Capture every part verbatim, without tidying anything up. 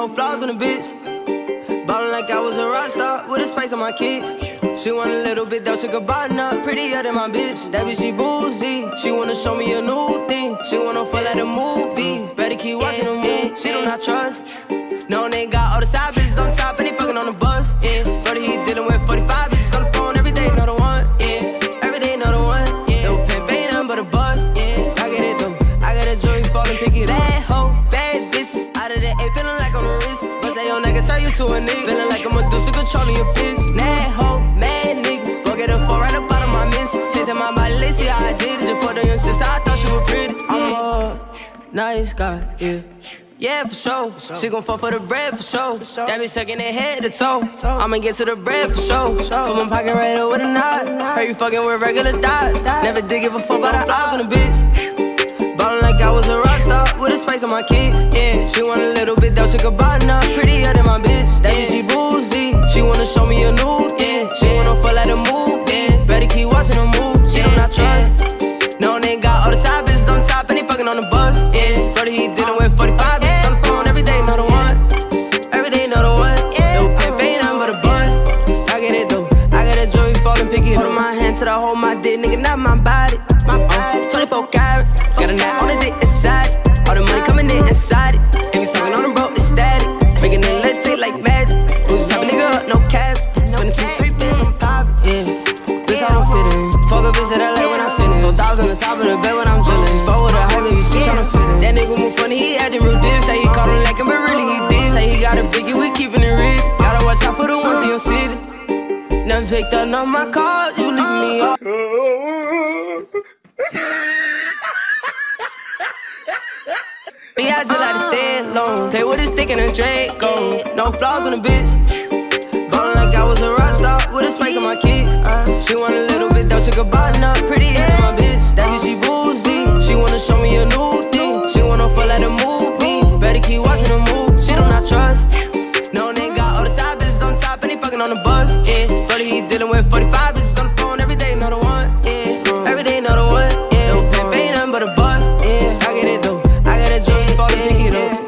no flaws in the bitch. Ballin' like I was a rock star with a spice on my kicks. She want a little bit though, she could button up, prettier than my bitch. That bitch, she boozy. She wanna show me a new thing. She wanna feel like the movies. Better keep watching the move. She do not trust. No, they got all the side bitches on top and they fucking on the bus. Yeah, brother, he dealing with forty-five bitches on the phone every day. Know the one. Yeah, every day know the one. Yeah, no pimp ain't nothing but a buzz. Yeah, I get it though. I got a joy falling picky. That hoe, bad bitches out of the A, feeling like on the wrist. Bust that your nigga, turn you to a nigga. Feeling like I'm a Medusa controlling your bitch. That hoe, mad niggas. Go get a four right up out of my missus. Chasing my body, let's see how I did it. Just put on your sister, I thought she was pretty. I'm a nice guy, yeah. Yeah, for sure. She gon' fuck for the bread, for sure. That bitch sucking their head to toe. I'ma get to the bread, for sure. Put my pocket right up with a knot. Heard you fucking with regular dots. Never did give a fuck about the flaws in the bitch. Ballin' like I was a rock star with a spice on my kicks. Yeah, she want a little bit though, she could button up, prettier than my bitch. That bitch, she boozy. She wanna show me a new thing. She wanna feel like the movie. Better keep watching the move. She do not trust. No, they got all the side bitches on top and they fucking on the bus. Yeah, brother, he dealing with forty-five bitches on the phone every day. Know the one. Every day know the one. No pimp ain't nothing but a buzz. I get it though. I got a joy falling picky. Holding my hand till I hold my dick, nigga, not my body. My body. twenty-four carat. Got a knot on the dick inside it. All the money coming in inside it. And we talking on the road, it's static. Making it lit take like magic. Who's top a nigga up, no cap. Spending two, three things on pop. Yeah. Bitch, I don't fit in. Fuck a bitch that I like when I finish. No dogs on the top of the bed when I'm chillin'. She fuck with a high baby, she tryna fit in. That nigga move funny, he acting real diss. Say he called him lacking, but really he did. Say he got a biggie, we keepin' it real. Gotta watch out for the ones in your city. Never picked up none of my calls, you leave me off. Me, I just like to stay alone. Play with a stick and a Draco. No flaws in the bitch. Ballin' like I was a rock star with a spice on my kicks. She want a little bit though, she could button up, pretty than my bitch. That bitch, she boozy. She wanna show me a new thing. She wanna feel like the movie. Better keep watching the move. She do not trust. No, they got all the side bitches on top and they fucking on the bus. Yeah, brother, he dealing with forty-five bitches on the phone every day. Know the one. Yeah, every day know the one. Yeah, no pimp ain't nothing but a buzz. Yeah, I get it though. I got a joy falling picky though.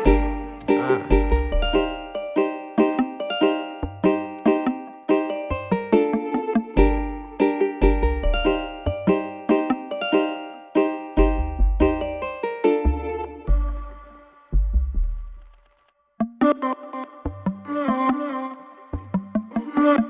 Mm-hmm.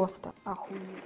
просто охуеть.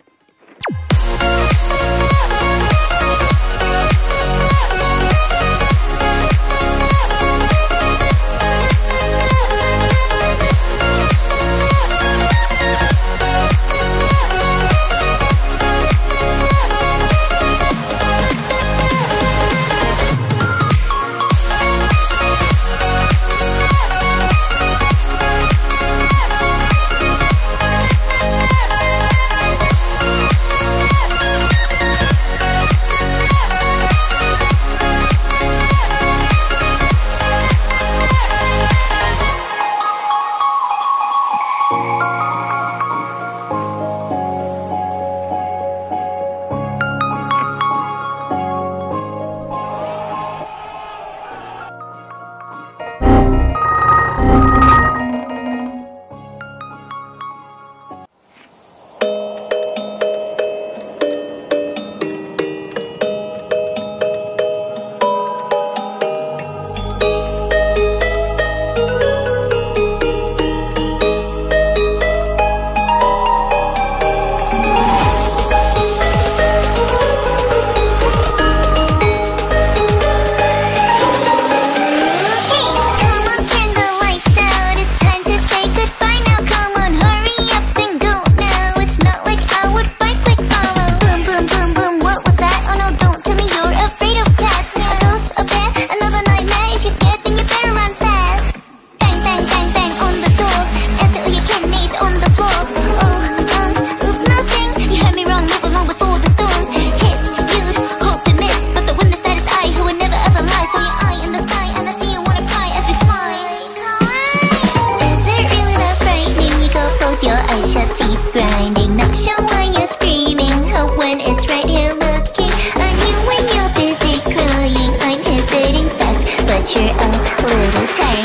Grinding, not sure why you're screaming. Hope when it's right here looking at you when you're busy crying. I'm here spitting facts, but you're a little tired.